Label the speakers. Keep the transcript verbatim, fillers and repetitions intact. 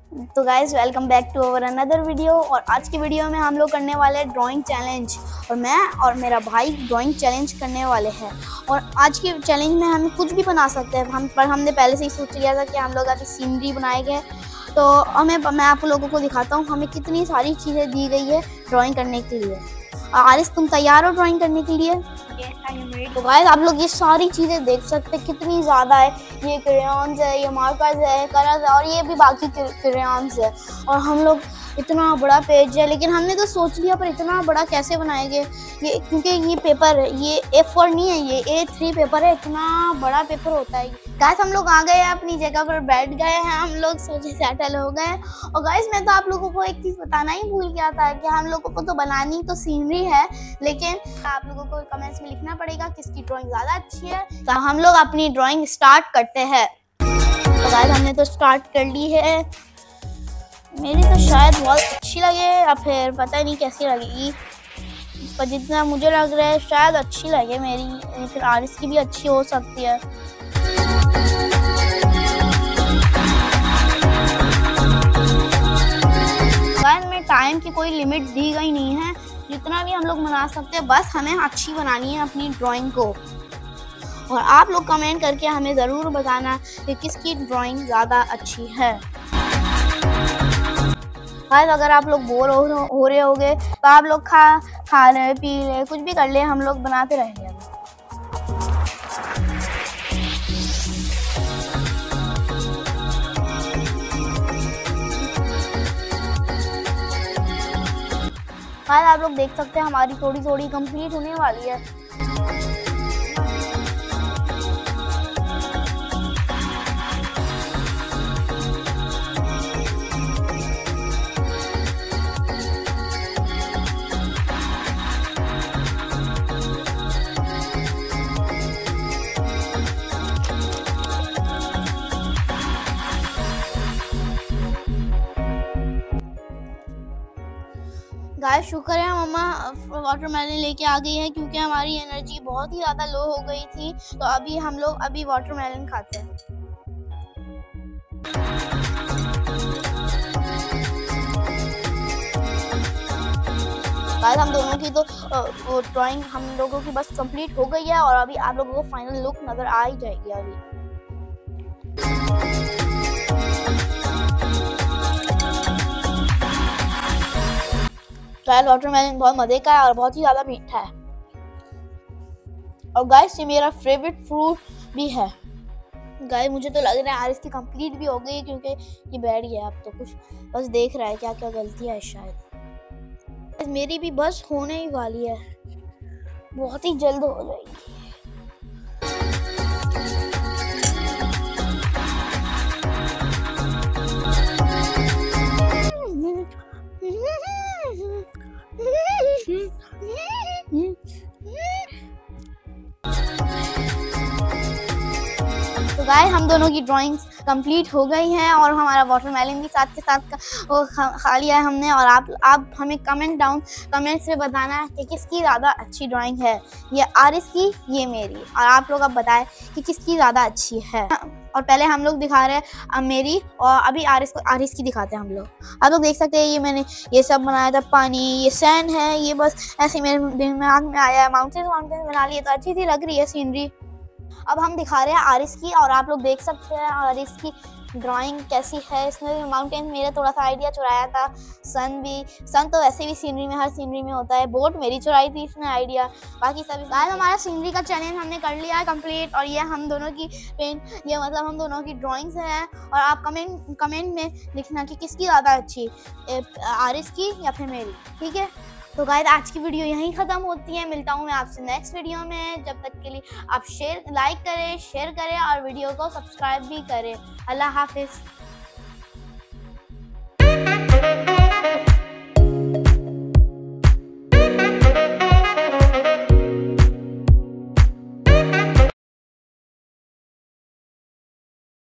Speaker 1: तो guys welcome back to our another video. और आज की वीडियो में हम लोग करने वाले हैं ड्राइंग चैलेंज। और मैं और मेरा भाई ड्राइंग चैलेंज करने वाले हैं। और आज के चैलेंज में हम कुछ भी बना सकते हैं, हम पर हमने पहले से ही सोच लिया था कि हम लोग अभी सीनरी बनाएंगे। तो हमें मैं आप लोगों को दिखाता हूँ हमें कितनी सारी चीज़ें दी गई है ड्राइंग करने के लिए। आरिस, तुम तैयार हो ड्राइंग करने के लिए? तो गाइस आप लोग ये सारी चीज़ें देख सकते हैं कितनी ज़्यादा है। ये क्रेयॉन्स है, ये मार्कर्स है, कलर्स है और ये भी बाकी क्रेयॉन्स है। और हम लोग इतना बड़ा पेज है, लेकिन हमने तो सोच लिया पर इतना बड़ा कैसे बनाएंगे ये, क्योंकि ये पेपर ये ए फोर नहीं है, ये ए थ्री पेपर है। इतना बड़ा पेपर होता है। गाइस हम लोग आ गए हैं अपनी जगह पर, बैठ गए हैं, हम लोग सोचे सेटल हो गए। और गाइस मैं तो आप लोगों को एक चीज़ बताना ही भूल गया था कि हम लोगों को तो बनानी तो सीनरी है, लेकिन आप लोगों को कमेंट्स में लिखना पड़ेगा किसकी ड्राइंग ज़्यादा अच्छी है। तो हम लोग अपनी ड्राइंग स्टार्ट करते हैं। तो गाइस हमने तो स्टार्ट कर ली है। मेरी तो शायद बहुत अच्छी लगे या फिर पता नहीं कैसी लगेगी, पर जितना मुझे लग रहा है शायद अच्छी लगे मेरी, फिर आरिस की भी अच्छी हो सकती है। गाइस में टाइम की कोई लिमिट दी गई नहीं है, जितना भी हम लोग बना सकते हैं, बस हमें अच्छी बनानी है अपनी ड्राइंग को। और आप लोग कमेंट करके हमें ज़रूर बताना कि किसकी ड्राइंग ज़्यादा अच्छी है। गाइस अगर आप लोग बोर हो, हो रहे होगे तो आप लोग खा खा ले, पी ले, कुछ भी कर ले, हम लोग बनाते रहेंगे। गाइस आप लोग देख सकते हैं हमारी थोड़ी थोड़ी कंप्लीट होने वाली है। गाइस शुक्र है मम्मा वाटरमेलन लेके आ गई है, क्योंकि हमारी एनर्जी बहुत ही ज़्यादा लो हो गई थी। तो अभी हम लोग अभी वाटरमेलन खाते हैं। गाइस हम दोनों की तो ड्राइंग हम लोगों की बस कंप्लीट हो गई है, और अभी आप लोगों को फाइनल लुक नज़र आ ही जाएगी अभी। गाइस वाटरमेलन बहुत मज़े का है और बहुत ही ज़्यादा मीठा है। और गाइस ये मेरा फेवरेट फ्रूट भी है। गाइस मुझे तो लग रहा है आरिस की कंप्लीट भी हो गई, क्योंकि ये बैठ गया अब तो कुछ बस देख रहा है क्या क्या गलती है शायद। मेरी भी बस होने ही वाली है, बहुत ही जल्द हो जाएगी। तो गाइस हम दोनों की ड्राइंग्स कंप्लीट हो गई हैं, और हमारा वाटरमेलन भी साथ के साथ का, वो खा, खा लिया है हमने। और आप आप हमें कमेंट डाउन कमेंट्स में बताना कि किसकी ज़्यादा अच्छी ड्राइंग है, ये आरिस की, ये मेरी। और आप लोग अब बताएं कि किसकी ज़्यादा अच्छी है। और पहले हम लोग दिखा रहे हैं मेरी, और अभी आरिस को आरिस की दिखाते हैं हम लोग। आप लोग देख सकते हैं ये मैंने ये सब बनाया था, पानी, ये सैंड है, ये बस ऐसे मेरे दिमाग में आया है। माउंटेन माउंटेन बना लिए तो अच्छी सी लग रही है सीनरी। अब हम दिखा रहे हैं आरिस की, और आप लोग देख सकते हैं आरिस की ड्राइंग कैसी है। इसने माउंटेन मेरा थोड़ा सा आइडिया चुराया था, सन भी सन तो वैसे भी सीनरी में, हर सीनरी में होता है। बोट मेरी चुराई थी इसने आइडिया, बाकी सभी। गाइस हमारा सीनरी का चैलेंज हमने कर लिया है कंप्लीट। और ये हम दोनों की पेन ये मतलब हम दोनों की ड्राइंग्स हैं। और आप कमेंट कमेंट में लिखना कि किसकी ज़्यादा अच्छी, आरिस की या फिर मेरी, ठीक है। तो गाइस आज की वीडियो यहीं ख़त्म होती है। मिलता हूँ मैं आपसे नेक्स्ट वीडियो में। जब तक के लिए आप शेयर लाइक करें, शेयर करें और वीडियो को सब्सक्राइब भी करें। अल्लाह हाफिज़।